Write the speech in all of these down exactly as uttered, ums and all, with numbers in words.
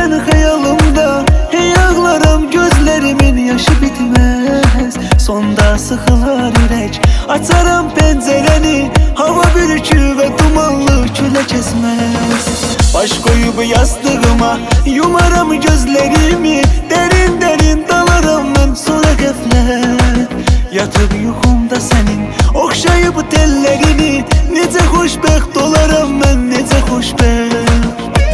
sen hayalımda. Hey ağlarım, gözlerimin yaşı bitmez. Sonda sıkılar yürek, açarım pencereni. Hava bürkü ve dumanlı küle kesmez. Baş koyup yastığıma yumarım gözlerimi. Derin derin dalarım ben sonra gaflet. Yatıp yuxumda senin okşayıp tellerini. Nece xoşbəxt olarım ben, nece xoşbəxt.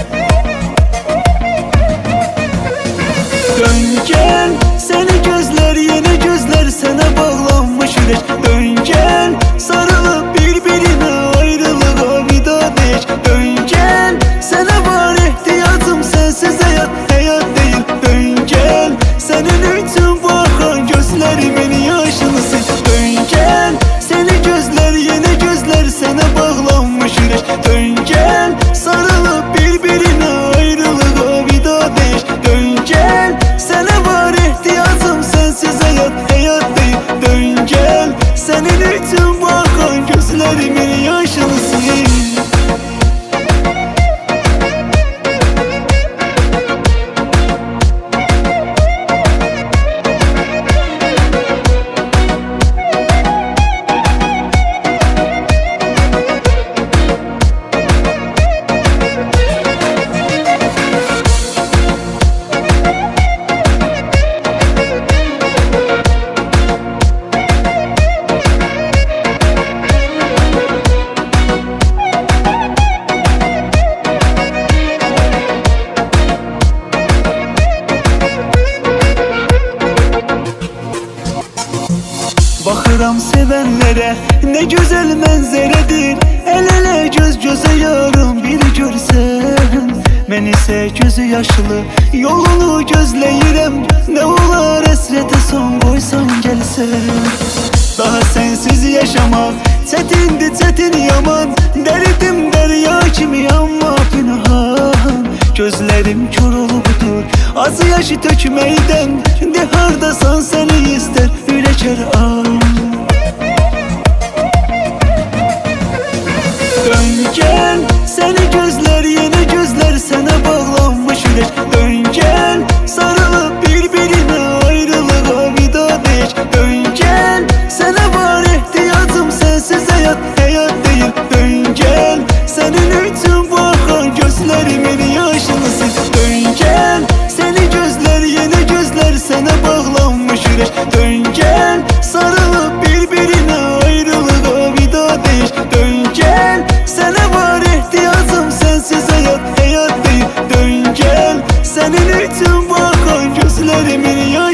Dön gel, seni gözler yeni gözler, sana bağlanmış yürek. Dön gel, sarılıp birbirine ayrılığa vida deyik. Dön gel, sana var ihtiyacım, sensiz hayat hayat değil. Dön gel, senin için bakan gözlerimin yaşını sil. Dön gel, seni gözler yeni gözler, sana bağlanmış yürek. Dön gel, sarılıp birbirine ayrılığa vida deyik. Dön gel, sana var ihtiyacım, sensiz hayat hayat değil. Dön gel, senin için bakan gözlerimin yaşını sil. Bakıram sevenlere, ne güzel menzeredir. El ele göz göze yarım bir görsen. Ben ise gözü yaşlı yolunu gözleyirəm. Ne olar esrete son koysan gelsen. Daha sensiz yaşamak çetindi çetin yaman. Derdim derya kimi ama pünhan. Gözlerim kör olubudur acı yaşı tökmeyden. De hardasan seni ister üreker an. Dön gel, seni gözler yeni gözler, sana bağlanmış yürek. Dön gel, sarılıp birbirine ayrılığa vida deyik. Dön gel, sana var ihtiyacım, sensiz hayat hayat değil. Dön gel, senin için bakan gözlerimin yaşını sil. Dön gel, seni gözler yeni gözler, sana bağlanmış yürek. Dön gel, sarılıp birbirine ayrılığa vida deyik. Dön gel, sana var ihtiyacım, sensiz hayat hayat değil. Dön gel, senin için bakan gözlerimin yaşını sil.